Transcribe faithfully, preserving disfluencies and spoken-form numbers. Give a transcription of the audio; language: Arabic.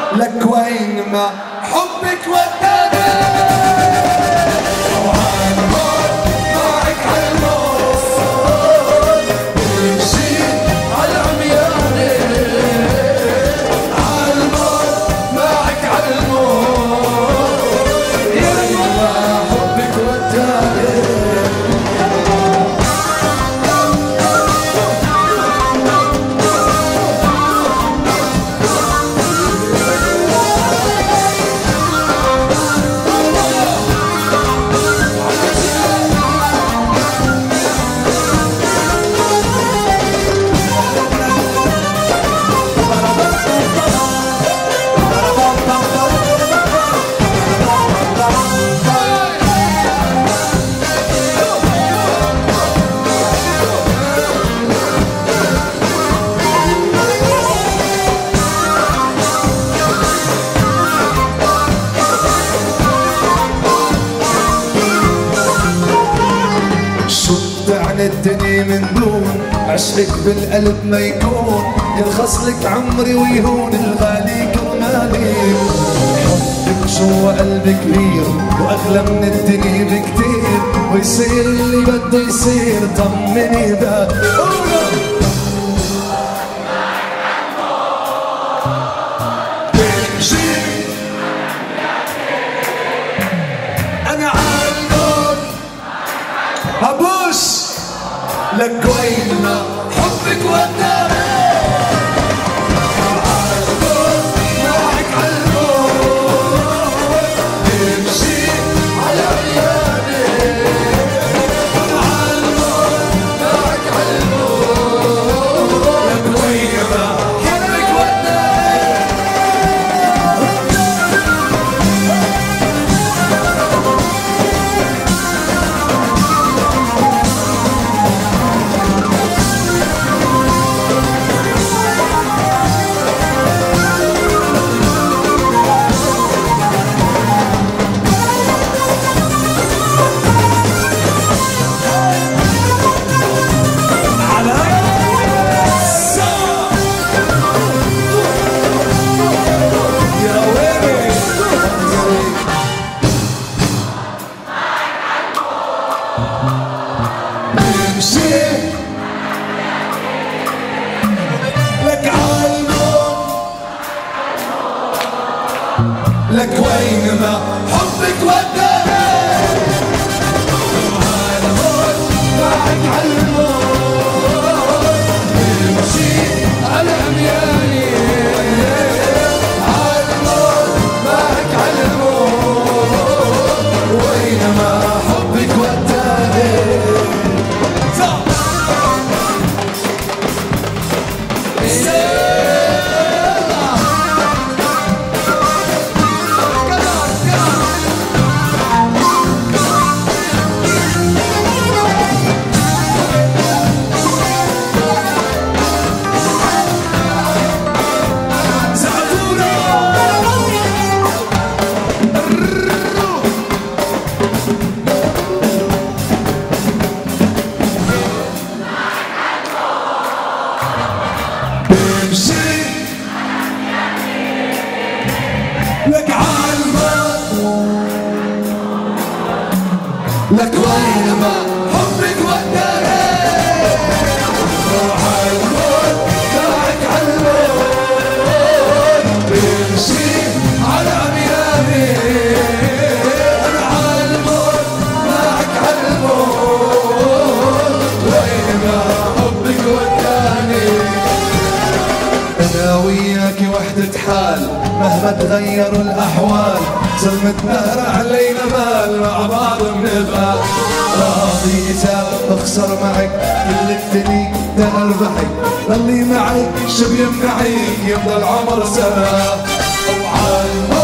لك وين ما حبك وداني وعالموت معك عالموت بمشي عالعمياني عالموت معك عالموت يا ما حبك وداني الدنيا من دون عشقك بالقلب ما يكون يرخص لك عمري ويهون الغالي كرمالي حبك جوا قلبي كبير واغلى من الدنيا بكتير ويصير اللي بده يصير طمني بقى انا عالموت هبوس لك وين ما حبك وداني عالموت معك عالموت بمشي على عياني عالموت معك عالموت لك وين ما حبك وداني لك وين ما حبك وداني عالموت معك عالموت بمشي على عمياني عالموت معك عالموت وين ما حبك وداني لك عالموت لك وين ما حبك وداني عالموت معك عالموت بمشي على عمياني انا عالموت معك عالموت وين ما حبك وداني انا وياكي وحدة حال مهما تغيروا الاحوال زلمتنا علينا مال مع بعض بنبقى راضي يتاب بخسر معك كل الدنيا ده اربحك ضلي معك شو بيمنعك يفضل عمر سنة وعالم